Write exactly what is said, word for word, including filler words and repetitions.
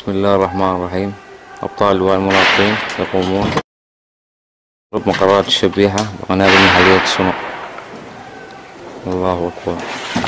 بسم الله الرحمن الرحيم. أبطال والمناطين يقومون ضرب مقرات الشبيحة بقنابل محلية الصنع. الله أكبر.